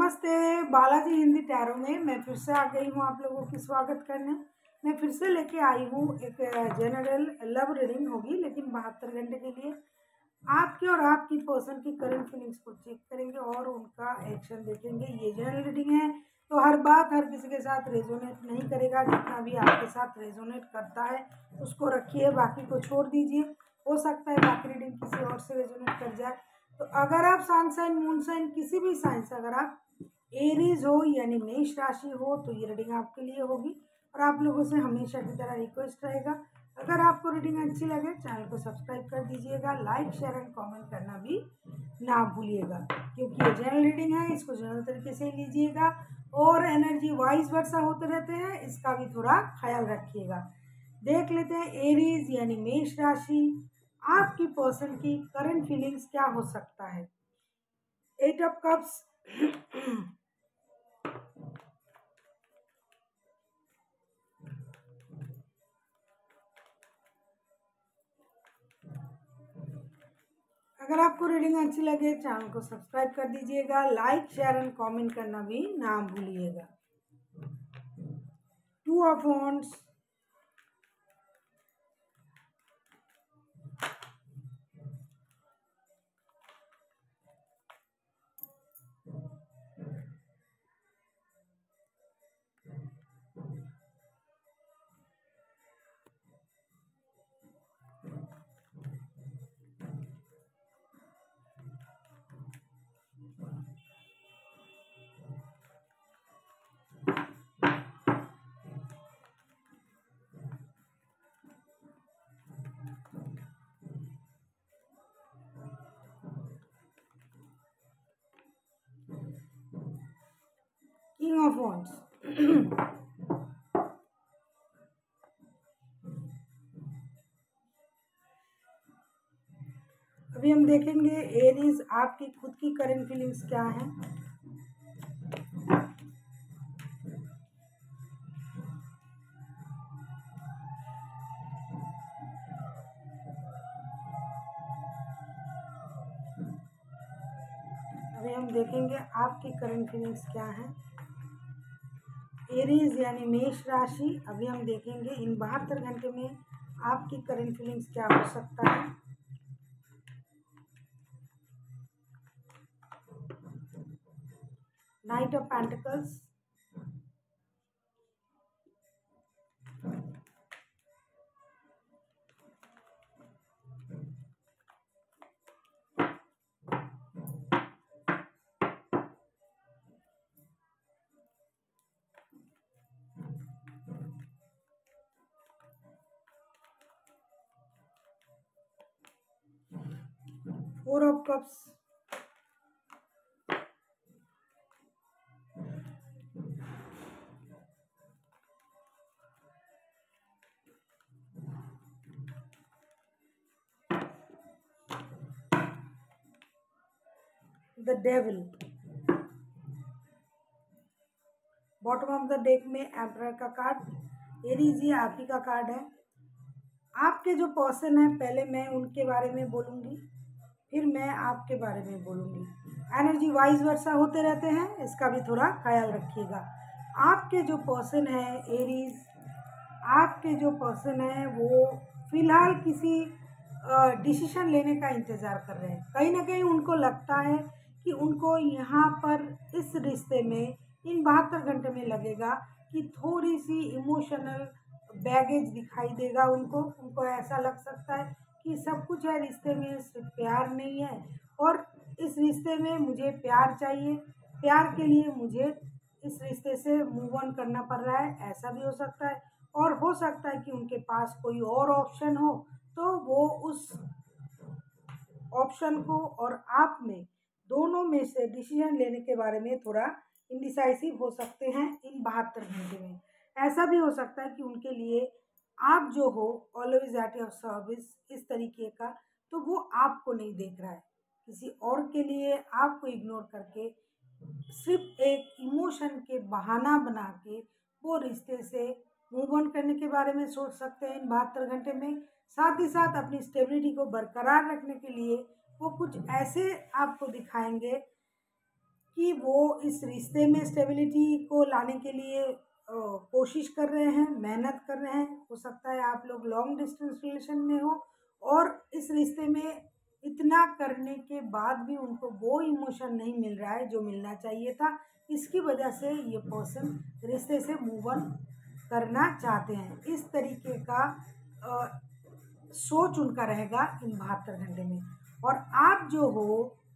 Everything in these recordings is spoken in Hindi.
नमस्ते। बालाजी हिंदी टैरो में मैं फिर से आ गई हूँ आप लोगों की स्वागत करने। मैं फिर से लेके आई हूँ एक जनरल लव रीडिंग होगी, लेकिन 72 घंटे के लिए आपकी और आपकी पर्सन की करंट फीलिंग्स को चेक करेंगे और उनका एक्शन देखेंगे। ये जनरल रीडिंग है तो हर बात हर किसी के साथ रेजोनेट नहीं करेगा। जितना भी आपके साथ रेजोनेट करता है उसको रखिए, बाकी को छोड़ दीजिए। हो सकता है बाकी रीडिंग किसी और से रेजोनेट कर जाए। तो अगर आप सन साइन मून साइन किसी भी साइन से अगर आप एरीज हो यानी मेष राशि हो तो ये रीडिंग आपके लिए होगी। और आप लोगों से हमेशा की तरह रिक्वेस्ट रहेगा, अगर आपको रीडिंग अच्छी लगे चैनल को सब्सक्राइब कर दीजिएगा, लाइक शेयर एंड कमेंट करना भी ना भूलिएगा, क्योंकि ये जनरल रीडिंग है, इसको जनरल तरीके से लीजिएगा और एनर्जी वाइज वर्षा होते रहते हैं, इसका भी थोड़ा ख्याल रखिएगा। देख लेते हैं एरीज यानी मेष राशि, आपकी पर्सन की करंट फीलिंग्स क्या हो सकता है। 8 ऑफ कप्स अगर आपको रीडिंग अच्छी लगे चैनल को सब्सक्राइब कर दीजिएगा, लाइक शेयर एंड कमेंट करना भी ना भूलिएगा। 2 of wands, king of wands. अभी हम देखेंगे एरीज आपकी खुद की करंट फीलिंग्स क्या है। अभी हम देखेंगे आपकी करंट फीलिंग्स क्या है एरीज यानी मेष राशि। अभी हम देखेंगे इन 72 घंटे में आपकी करंट फीलिंग्स क्या हो सकता है। Knight of pentacles, four of cups, the devil. Bottom of the deck में एम्परर का कार्ड। एरीज ये आप ही का कार्ड है। आपके जो पर्सन है पहले मैं उनके बारे में बोलूँगी, फिर मैं आपके बारे में बोलूँगी। एनर्जी वाइज वर्षा होते रहते हैं, इसका भी थोड़ा ख्याल रखिएगा। आपके जो पर्सन है एरीज, आपके जो पर्सन है वो फिलहाल किसी डिसीजन लेने का इंतज़ार कर रहे हैं। कहीं ना कहीं उनको लगता है कि उनको यहाँ पर इस रिश्ते में इन 72 घंटे में लगेगा कि थोड़ी सी इमोशनल बैगेज दिखाई देगा। उनको ऐसा लग सकता है कि सब कुछ है रिश्ते में, सिर्फ प्यार नहीं है और इस रिश्ते में मुझे प्यार चाहिए, प्यार के लिए मुझे इस रिश्ते से मूव ऑन करना पड़ रहा है, ऐसा भी हो सकता है। और हो सकता है कि उनके पास कोई और ऑप्शन हो तो वो उस ऑप्शन को और आप में दोनों में से डिसीजन लेने के बारे में थोड़ा इंडिसाइसिव हो सकते हैं इन 72 घंटे में। ऐसा भी हो सकता है कि उनके लिए आप जो हो ऑलवेज एट योर सर्विस इस तरीके का, तो वो आपको नहीं देख रहा है, किसी और के लिए आपको इग्नोर करके सिर्फ एक इमोशन के बहाना बना के वो रिश्ते से मूव ऑन करने के बारे में सोच सकते हैं इन 72 घंटे में। साथ ही साथ अपनी स्टेबिलिटी को बरकरार रखने के लिए वो कुछ ऐसे आपको दिखाएंगे कि वो इस रिश्ते में स्टेबिलिटी को लाने के लिए कोशिश कर रहे हैं, मेहनत कर रहे हैं। हो सकता है आप लोग लॉन्ग डिस्टेंस रिलेशन में हो और इस रिश्ते में इतना करने के बाद भी उनको वो इमोशन नहीं मिल रहा है जो मिलना चाहिए था। इसकी वजह से ये पर्सन रिश्ते से मूव ऑन करना चाहते हैं। इस तरीके का सोच उनका रहेगा इन 72 घंटे में। और आप जो हो,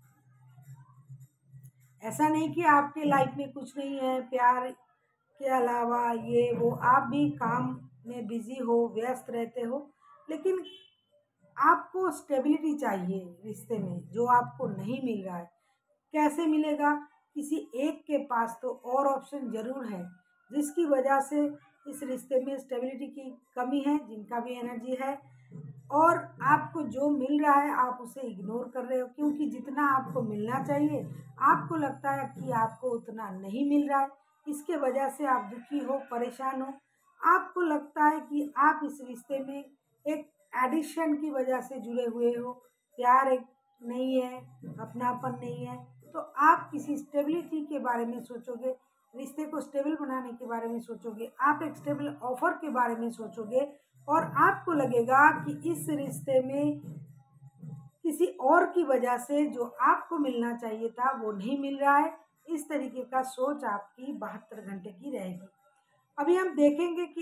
ऐसा नहीं कि आपके लाइफ में कुछ नहीं है, प्यार के अलावा ये वो, आप भी काम में बिजी हो, व्यस्त रहते हो, लेकिन आपको स्टेबिलिटी चाहिए रिश्ते में, जो आपको नहीं मिल रहा है। कैसे मिलेगा? किसी एक के पास तो और ऑप्शन ज़रूर है, जिसकी वजह से इस रिश्ते में स्टेबिलिटी की कमी है, जिनका भी एनर्जी है। और आपको जो मिल रहा है आप उसे इग्नोर कर रहे हो, क्योंकि जितना आपको मिलना चाहिए आपको लगता है कि आपको उतना नहीं मिल रहा है। इसके वजह से आप दुखी हो, परेशान हो। आपको लगता है कि आप इस रिश्ते में एक एडिशन की वजह से जुड़े हुए हो, प्यार एक नहीं है, अपनापन नहीं है। तो आप किसी स्टेबिलिटी के बारे में सोचोगे, रिश्ते को स्टेबल बनाने के बारे में सोचोगे, आप एक स्टेबल ऑफर के बारे में सोचोगे, और आपको लगेगा कि इस रिश्ते में किसी और की वजह से जो आपको मिलना चाहिए था वो नहीं मिल रहा है। इस तरीके का सोच आपकी 72 घंटे की रहेगी। अभी हम देखेंगे कि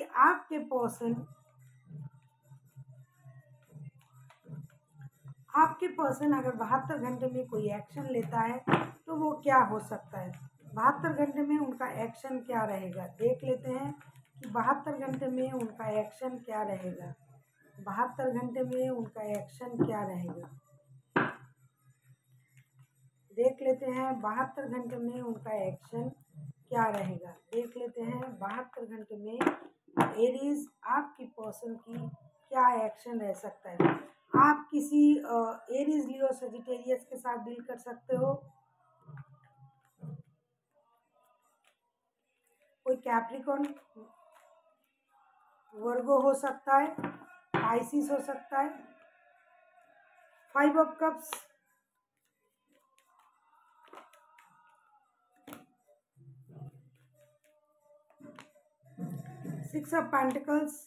आपके पर्सन अगर 72 घंटे में कोई एक्शन लेता है तो वो क्या हो सकता है। 72 घंटे में उनका एक्शन क्या रहेगा, देख लेते हैं कि 72 घंटे में उनका एक्शन क्या रहेगा। 72 घंटे में उनका एक्शन क्या रहेगा, देख लेते हैं। 72 घंटे में उनका एक्शन क्या रहेगा, देख लेते हैं। 72 घंटे में एरीज आपकी पर्सन की क्या एक्शन रह सकता है। आप किसी एरीज, लियो, सजिटेरियस के साथ डील कर सकते हो। कोई कैप्रिकॉर्न, वर्गो हो सकता है, पाइसिस हो सकता है। 5 of cups, 6 of pentacles,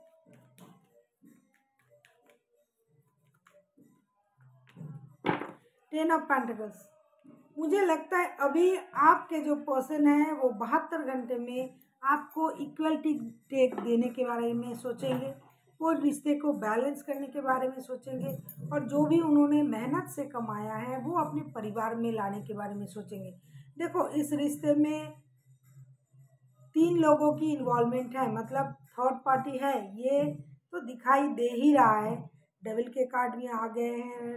10 of pentacles. मुझे लगता है अभी आपके जो पर्सन है वो 72 घंटे में आपको इक्वलिटी टेक देने के बारे में सोचेंगे, वो रिश्ते को बैलेंस करने के बारे में सोचेंगे, और जो भी उन्होंने मेहनत से कमाया है वो अपने परिवार में लाने के बारे में सोचेंगे। देखो, इस रिश्ते में 3 लोगों की इन्वॉल्वमेंट है, मतलब थर्ड पार्टी है, ये तो दिखाई दे ही रहा है। डेविल के कार्ड भी आ गए हैं,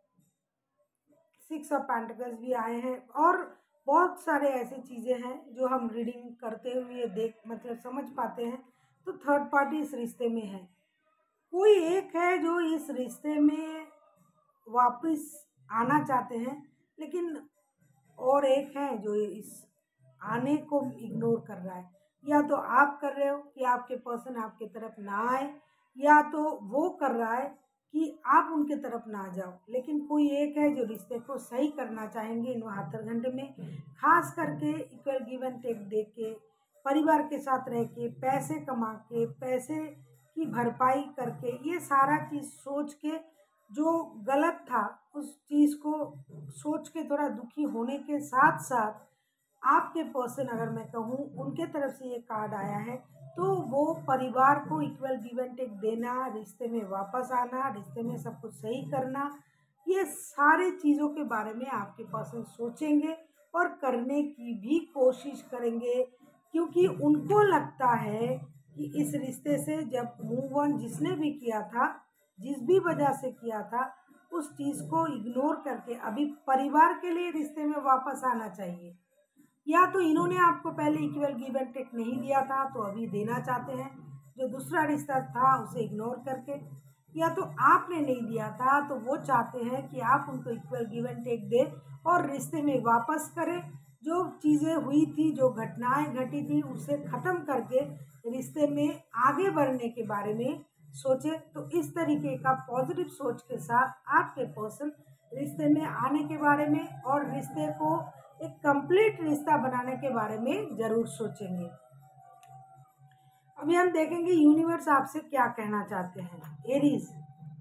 6 ऑफ पेंटिकल्स भी आए हैं, और बहुत सारे ऐसी चीज़ें हैं जो हम रीडिंग करते हुए मतलब समझ पाते हैं। तो थर्ड पार्टी इस रिश्ते में है। कोई एक है जो इस रिश्ते में वापस आना चाहते हैं, लेकिन और एक है जो इस आने को इग्नोर कर रहा है। या तो आप कर रहे हो कि आपके पर्सन आपके तरफ ना आए, या तो वो कर रहा है कि आप उनके तरफ ना जाओ। लेकिन कोई एक है जो रिश्ते को सही करना चाहेंगे इन 72 घंटे में, खास करके इक्वल गिव एंड टेक दे के, परिवार के साथ रह के, पैसे कमा के, पैसे की भरपाई करके, ये सारा चीज़ सोच के, जो गलत था उस चीज़ को सोच के थोड़ा दुखी होने के साथ साथ, आपके पर्सन अगर मैं कहूँ उनके तरफ से ये कार्ड आया है, तो वो परिवार को इक्वल गिव एंड टेक देना, रिश्ते में वापस आना, रिश्ते में सब कुछ सही करना, ये सारे चीज़ों के बारे में आपके पर्सन सोचेंगे और करने की भी कोशिश करेंगे। क्योंकि उनको लगता है कि इस रिश्ते से जब मूव ऑन जिसने भी किया था, जिस भी वजह से किया था, उस चीज़ को इग्नोर करके अभी परिवार के लिए रिश्ते में वापस आना चाहिए। या तो इन्होंने आपको पहले इक्वल गिव एंड टेक नहीं दिया था तो अभी देना चाहते हैं, जो दूसरा रिश्ता था उसे इग्नोर करके, या तो आपने नहीं दिया था तो वो चाहते हैं कि आप उनको इक्वल गिव एंड टेक दें और रिश्ते में वापस करें। जो चीज़ें हुई थी, जो घटनाएं घटी थी, उसे ख़त्म करके रिश्ते में आगे बढ़ने के बारे में सोचे। तो इस तरीके का पॉजिटिव सोच के साथ आपके पर्सन रिश्ते में आने के बारे में और रिश्ते को एक कंप्लीट रिश्ता बनाने के बारे में ज़रूर सोचेंगे। अभी हम देखेंगे यूनिवर्स आपसे क्या कहना चाहते हैं। एरीज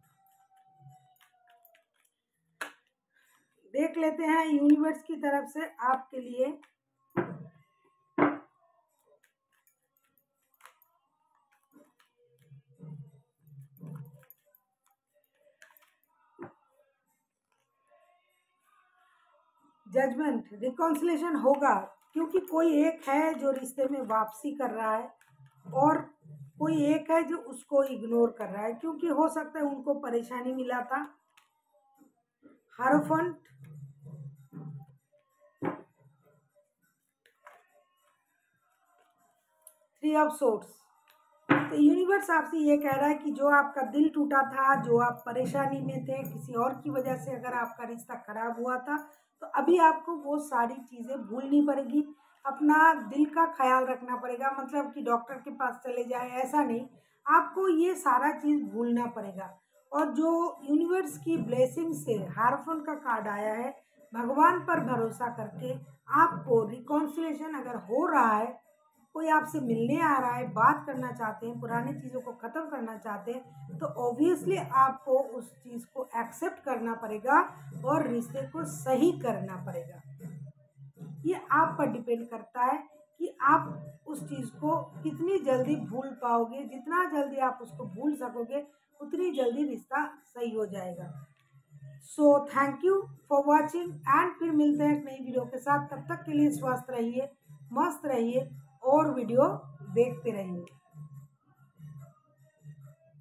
देख लेते हैं यूनिवर्स की तरफ से आपके लिए जजमेंट। रिकॉन्सिलेशन होगा क्योंकि कोई एक है जो रिश्ते में वापसी कर रहा है और कोई एक है जो उसको इग्नोर कर रहा है, क्योंकि हो सकता है उनको परेशानी मिला था। Hierophant, three of swords. तो यूनिवर्स आपसे ये कह रहा है कि जो आपका दिल टूटा था, जो आप परेशानी में थे, किसी और की वजह से अगर आपका रिश्ता खराब हुआ था, तो अभी आपको वो सारी चीज़ें भूलनी पड़ेगी। अपना दिल का ख्याल रखना पड़ेगा, मतलब कि डॉक्टर के पास चले जाए ऐसा नहीं, आपको ये सारा चीज़ भूलना पड़ेगा। और जो यूनिवर्स की ब्लेसिंग से हारफोन का कार्ड आया है, भगवान पर भरोसा करके आपको रिकॉन्सिलेशन अगर हो रहा है, कोई आपसे मिलने आ रहा है, बात करना चाहते हैं, पुरानी चीज़ों को ख़त्म करना चाहते हैं, तो ऑब्वियसली आपको उस चीज़ को एक्सेप्ट करना पड़ेगा और रिश्ते को सही करना पड़ेगा। ये आप पर डिपेंड करता है कि आप उस चीज़ को कितनी जल्दी भूल पाओगे। जितना जल्दी आप उसको भूल सकोगे उतनी जल्दी रिश्ता सही हो जाएगा। So thank you for watching and फिर मिलते हैं एक नई वीडियो के साथ। तब तक के लिए स्वस्थ रहिए, मस्त रहिए और वीडियो देखते रहिए।